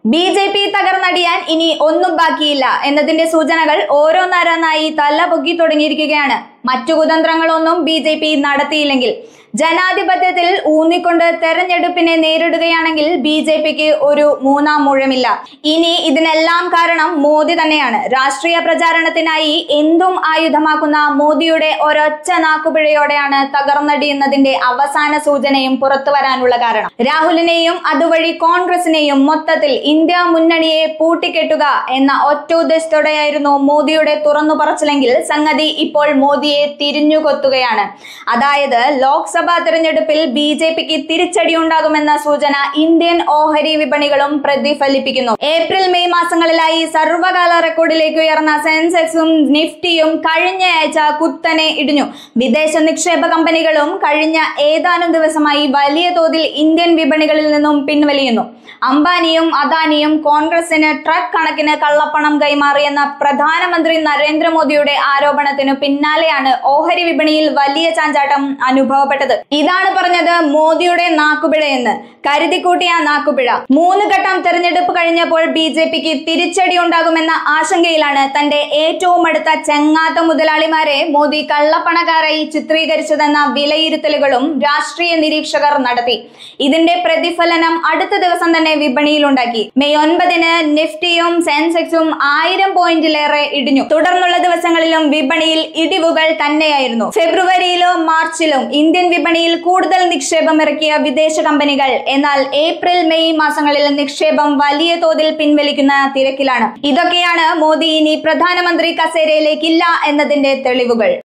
BJP തകർന്നടിയാൻ ഇനി ഒന്നും ബാക്കിയില്ല എന്നതിന്റെ സൂചനകൾ ഓരോന്നോരോന്നായി തല പൊക്കി തുടങ്ങിയിരിക്കുകയാണ്. മറ്റു കുതന്ത്രങ്ങളൊന്നും ബി.ജെ.പി നടത്തിയില്ലെങ്കിൽ, ജനാധിപത്യത്തിൽ ഊന്നിക്കൊണ്ട് തെരഞ്ഞെടുപ്പിനെ നേരിടുകയാണെങ്കിൽ ബി.ജെ.പിക്ക് ഒരു മൂന്നാം മുഴമില്ല. ഇനി ഇതിനെല്ലാം കാരണം മോദി തന്നെയാണ്. രാഷ്ട്രീയ പ്രചാരണത്തിനായി എന്തും ആയുധമാക്കുന്ന മോദിയുടെ ഒരൊറ്റ നാക്കുപിഴയോടെയാണ് തകർന്നടിയുന്നതിന്റെ അവസാന സൂചനയും പുറത്തു വരാനുള്ള കാരണം. രാഹുലിനെയും അതുവഴി കോൺഗ്രസിനെയും മൊത്തത്തിൽ ഇന്ത്യ മുന്നണിയെ പൂട്ടിക്കെട്ടുക എന്ന ഒറ്റ ഉദ്ദേശത്തോടെയായിരുന്നു മോദിയുടെ തുറന്നു പറച്ചിലെങ്കിൽ സംഗതി ഇപ്പോൾ മോദിയെ തിരിഞ്ഞുകൊത്തുകയാണ്. അതായത് ലോക്സഭാ തെരഞ്ഞെടുപ്പിൽ ബി.ജെ.പിക്ക് തിരിച്ചടിയുണ്ടാകുമെന്ന സൂചന ഇന്ത്യൻ ഓഹരി വിപണികളും പ്രതിഫലിപ്പിക്കുന്നു. ഏപ്രിൽ മെയ് മാസങ്ങളിലായി സർവകാല റെക്കോർഡിലേക്ക് ഉയർന്ന സെൻസെക്സും നിഫ്റ്റിയും കഴിഞ്ഞയാഴ്ച കുത്തനെ ഇടിഞ്ഞു. വിദേശ നിക്ഷേപ കമ്പനികളും കഴിഞ്ഞ ഏതാനും ദിവസമായി വലിയ തോതിൽ ഇന്ത്യൻ വിപണികളിൽ നിന്നും പിൻവലിയുന്നു. അംബാനിയും അദാനിയും കോൺഗ്രസിന് ട്രക്ക് കണക്കിന് കള്ളപ്പണം കൈമാറിയെന്ന പ്രധാനമന്ത്രി നരേന്ദ്രമോദിയുടെ ആരോപണത്തിനു പിന്നാലെയാണ് ഓഹരി വിപണിയിൽ വലിയ ചാഞ്ചാട്ടം അനുഭവപ്പെട്ടത്. ഇതാണ് പറഞ്ഞത് മോദിയുടെ നാക്കുപിഴയെന്ന്. കരുതിക്കൂട്ടിയ നാക്കുപിഴ. 3 ഘട്ടം തെരഞ്ഞെടുപ്പ് കഴിഞ്ഞപ്പോൾ ബി.ജെ.പിക്ക് തിരിച്ചടി ഉണ്ടാകുമെന്ന ആശങ്കയിലാണ് തന്റെ ഏറ്റവും അടുത്ത ചെങ്ങാത്ത മുതലാളിമാരെ മോദി കള്ളപ്പണക്കാരായി ചിത്രീകരിച്ചതെന്ന വിലയിരുത്തലുകളും രാഷ്ട്രീയ നിരീക്ഷകർ നടത്തി. ഇതിന്റെ പ്രതിഫലനം അടുത്ത ദിവസം തന്നെ വിപണിയിലുണ്ടാക്കി. മെയ് 9-ന് നിഫ്റ്റിയും സെൻസെക്സും 1000 പോയിന്റിലേറെ ഇടിഞ്ഞു. തുടർന്നുള്ള ദിവസങ്ങളിലും വിപണിയിൽ ഇടിവുകൾ തന്നെയായിരുന്നു. ഫെബ്രുവരിയിലും മാർച്ചിലും ഇന്ത്യൻ വിപണിയിൽ കൂടുതൽ നിക്ഷേപം ഇറക്കിയ വിദേശ കമ്പനികൾ എന്നാൽ ഏപ്രിൽ മെയ് മാസങ്ങളിൽ നിക്ഷേപം വലിയ തോതിൽ പിൻവലിക്കുന്ന തിരക്കിലാണ്. ഇതൊക്കെയാണ് മോദി ഇനി പ്രധാനമന്ത്രി കസേരയിലേക്കില്ല എന്നതിന്റെ തെളിവുകൾ.